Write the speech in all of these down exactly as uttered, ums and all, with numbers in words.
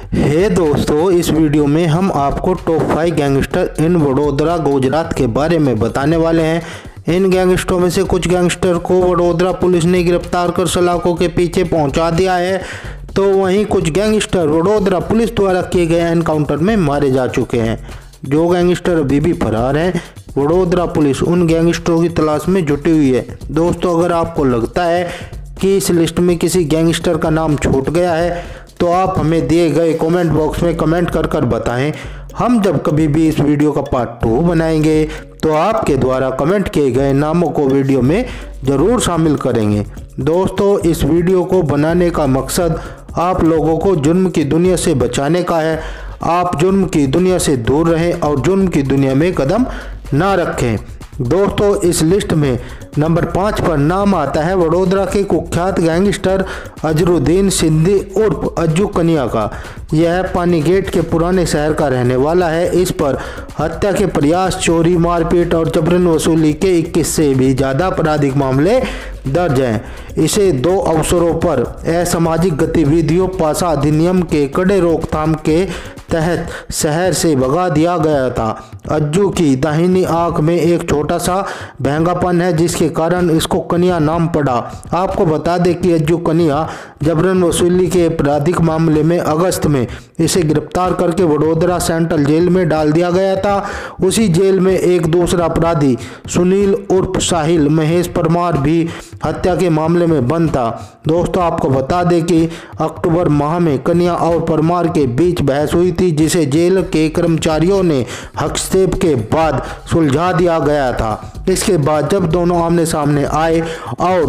हे दोस्तों, इस वीडियो में हम आपको top five gangster in Vadodara Gujarat के बारे में बताने वाले हैं। इन गैंगस्टरों में से कुछ गैंगस्टर को वडोदरा पुलिस ने गिरफ्तार कर सलाखों के पीछे पहुंचा दिया है, तो वहीं कुछ गैंगस्टर वडोदरा पुलिस द्वारा किए गए एनकाउंटर में मारे जा चुके हैं। जो गैंगस्टर अभी भी फरार हैं, वडोदरा पुलिस उन गैंगस्टरों की तलाश में जुटी हुई है। दोस्तों, अगर आपको लगता है कि इस लिस्ट में किसी गैंगस्टर का नाम छूट गया है तो आप हमें दिए गए कमेंट बॉक्स में कमेंट कर कर बताएं। हम जब कभी भी इस वीडियो का पार्ट टू बनाएंगे तो आपके द्वारा कमेंट किए गए नामों को वीडियो में ज़रूर शामिल करेंगे। दोस्तों, इस वीडियो को बनाने का मकसद आप लोगों को जुर्म की दुनिया से बचाने का है। आप जुर्म की दुनिया से दूर रहें और जुर्म की दुनिया में कदम ना रखें। दोस्तों, इस लिस्ट में नंबर पाँच पर नाम आता है वडोदरा के कुख्यात गैंगस्टर अजरुद्दीन सिंधी उर्फ अज्जू कनिया का। यह पानीगेट के पुराने शहर का रहने वाला है। इस पर हत्या के प्रयास, चोरी, मारपीट और जबरन वसूली के इक्कीस से भी ज़्यादा आपराधिक मामले दर्ज हैं। इसे दो अवसरों पर असामाजिक गतिविधियों पासा अधिनियम के कड़े रोकथाम के तहत शहर से भगा दिया गया था। अज्जू की दाहिनी आंख में एक छोटा सा भैंगापन है, जिसके कारण इसको कनिया नाम पड़ा। आपको बता दें कि अज्जू कनिया जबरन वसूली के आपराधिक मामले में अगस्त में इसे गिरफ्तार करके वडोदरा सेंट्रल जेल में डाल दिया गया था। उसी जेल में एक दूसरा अपराधी सुनील उर्फ साहिल महेश परमार भी हत्या के मामले में बंद था। दोस्तों, आपको बता दें कि अक्टूबर माह में कनिया और परमार के बीच बहस हुई थी, जिसे जेल के कर्मचारियों ने हस्तक्षेप के बाद सुलझा दिया गया था। इसके बाद जब दोनों आमने सामने आए और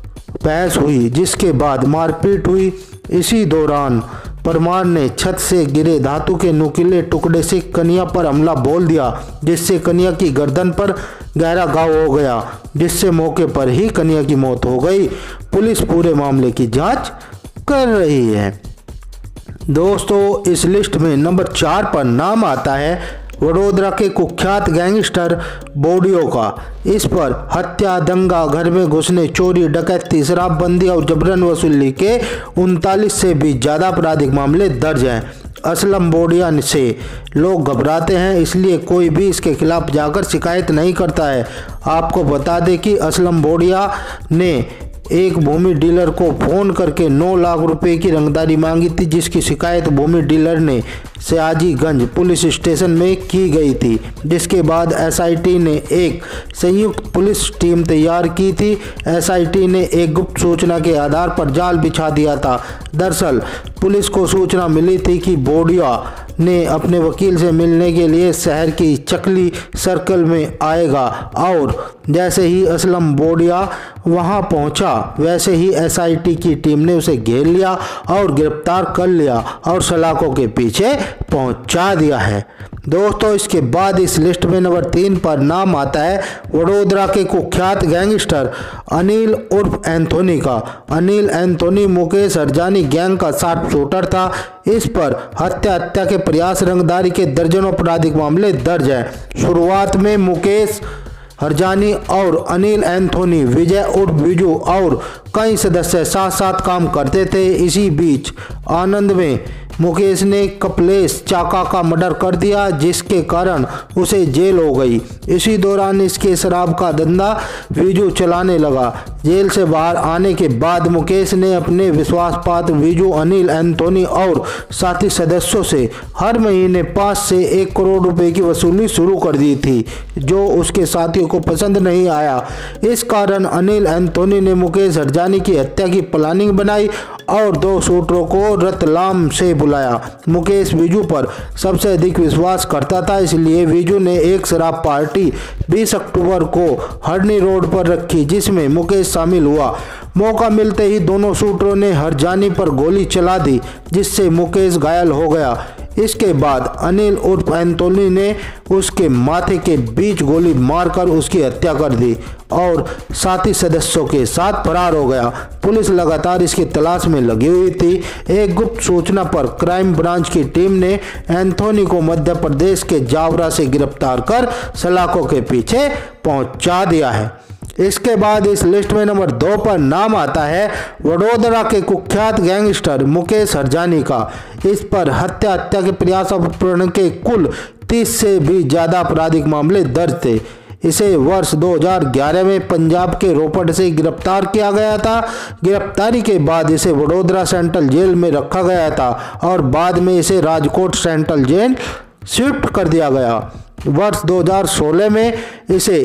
बहस हुई, जिसके बाद मारपीट हुई। इसी दौरान परमार ने छत से गिरे धातु के नुकीले टुकड़े से कनिया पर हमला बोल दिया, जिससे कनिया की गर्दन पर गहरा घाव हो गया, जिससे मौके पर ही कनिया की मौत हो गई। पुलिस पूरे मामले की जांच कर रही है। दोस्तों, इस लिस्ट में नंबर चार पर नाम आता है वडोदरा के कुख्यात गैंगस्टर बोडियो का। इस पर हत्या, दंगा, घर में घुसने, चोरी, डकैती, शराबबंदी और जबरन वसूली के उनतालीस से भी ज़्यादा आपराधिक मामले दर्ज हैं। असलम बोडिया से लोग घबराते हैं, इसलिए कोई भी इसके खिलाफ जाकर शिकायत नहीं करता है। आपको बता दें कि असलम बोडिया ने एक भूमि डीलर को फ़ोन करके नौ लाख रुपए की रंगदारी मांगी थी, जिसकी शिकायत भूमि डीलर ने सयाजीगंज पुलिस स्टेशन में की गई थी। जिसके बाद एसआईटी ने एक संयुक्त पुलिस टीम तैयार की थी। एसआईटी ने एक गुप्त सूचना के आधार पर जाल बिछा दिया था। दरअसल पुलिस को सूचना मिली थी कि बोडिया ने अपने वकील से मिलने के लिए शहर की चकली सर्कल में आएगा, और जैसे ही असलम बोडिया वहां पहुंचा, वैसे ही एसआईटी की टीम ने उसे घेर लिया और गिरफ्तार कर लिया और सलाखों के पीछे पहुंचा दिया है। दोस्तों, इसके बाद इस लिस्ट में नंबर तीन पर नाम आता है वडोदरा के कुख्यात गैंगस्टर अनिल उर्फ एंथोनी का। अनिल एंथोनी मुकेश हरजानी गैंग का शार्प शूटर था। इस पर हत्या, हत्या के प्रयास, रंगदारी के दर्जनों आपराधिक मामले दर्ज हैं। शुरुआत में मुकेश हरजानी और अनिल एंथोनी, विजय उर्फ विजू और कई सदस्य साथ साथ काम करते थे। इसी बीच आनंद में मुकेश ने कपलेश चाका का मर्डर कर दिया, जिसके कारण उसे जेल हो गई। इसी दौरान इसके शराब का धंधा विजू चलाने लगा। जेल से बाहर आने के बाद मुकेश ने अपने विश्वास पात्र विजू, अनिल एंथोनी और साथी सदस्यों से हर महीने पाँच से एक करोड़ रुपए की वसूली शुरू कर दी थी, जो उसके साथियों को पसंद नहीं आया। इस कारण अनिल एंथोनी ने मुकेश हरजानी की हत्या की प्लानिंग बनाई और दो शूटरों को रतलाम से बुलाया। मुकेश विजू पर सबसे अधिक विश्वास करता था, इसलिए विजू ने एक शराब पार्टी बीस अक्टूबर को हरनी रोड पर रखी, जिसमें मुकेश शामिल हुआ। मौका मिलते ही दोनों शूटरों ने हरजानी पर गोली चला दी, जिससे मुकेश घायल हो गया। इसके बाद अनिल उर्फ एंथोनी ने उसके माथे के बीच गोली मारकर उसकी हत्या कर दी और साथी सदस्यों के साथ फरार हो गया। पुलिस लगातार इसकी तलाश में लगी हुई थी। एक गुप्त सूचना पर क्राइम ब्रांच की टीम ने एंथोनी को मध्य प्रदेश के जावरा से गिरफ्तार कर सलाखों के पीछे पहुंचा दिया है। इसके बाद इस लिस्ट में नंबर दो पर नाम आता है वडोदरा के कुख्यात गैंगस्टर मुकेश हरजानी का। इस पर हत्या हत्या के प्रयास और अपहरण के कुल तीस से भी ज़्यादा आपराधिक मामले दर्ज थे। इसे वर्ष दो हज़ार ग्यारह में पंजाब के रोपड़ से गिरफ्तार किया गया था। गिरफ्तारी के बाद इसे वडोदरा सेंट्रल जेल में रखा गया था और बाद में इसे राजकोट सेंट्रल जेल शिफ्ट कर दिया गया। वर्ष दो हज़ार सोलह में इसे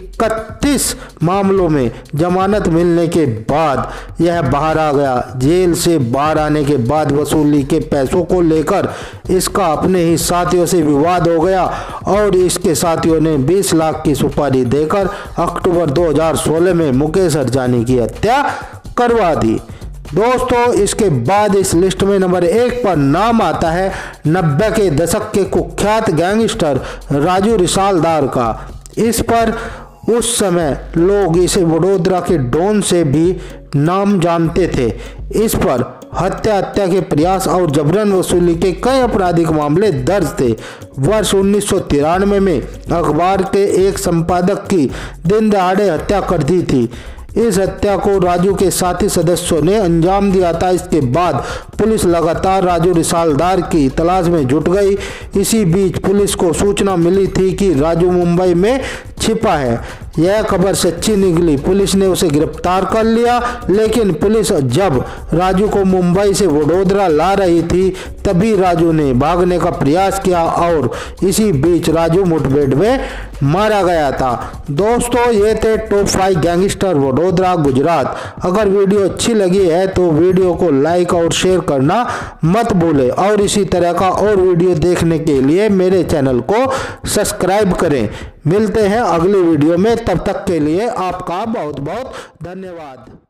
इकतीस मामलों में जमानत मिलने के बाद यह बाहर आ गया। जेल से बाहर आने के बाद वसूली के पैसों को लेकर इसका अपने ही साथियों से विवाद हो गया और इसके साथियों ने बीस लाख की सुपारी देकर अक्टूबर दो हज़ार सोलह में मुकेश हरजानी की हत्या करवा दी। दोस्तों, इसके बाद इस लिस्ट में नंबर एक पर नाम आता है नब्बे के दशक के कुख्यात गैंगस्टर राजू रिसालदार का। इस पर उस समय लोग इसे वडोदरा के डॉन से भी नाम जानते थे। इस पर हत्या हत्या के प्रयास और जबरन वसूली के कई आपराधिक मामले दर्ज थे। वर्ष उन्नीस सौ तिरानवे में अखबार के एक संपादक की दिन दहाड़े हत्या कर दी थी। इस हत्या को राजू के साथी सदस्यों ने अंजाम दिया था। इसके बाद पुलिस लगातार राजू रिसालदार की तलाश में जुट गई। इसी बीच पुलिस को सूचना मिली थी कि राजू मुंबई में छिपा है। यह खबर सच्ची निकली। पुलिस ने उसे गिरफ्तार कर लिया, लेकिन पुलिस जब राजू को मुंबई से वडोदरा ला रही थी तभी राजू ने भागने का प्रयास किया और इसी बीच राजू मुठभेड़ में मारा गया था। दोस्तों, ये थे top five gangster Vadodara Gujarat. अगर वीडियो अच्छी लगी है तो वीडियो को लाइक और शेयर करना मत भूलें और इसी तरह का और वीडियो देखने के लिए मेरे चैनल को सब्सक्राइब करें। मिलते हैं अगली वीडियो में, तब तक के लिए आपका बहुत बहुत धन्यवाद।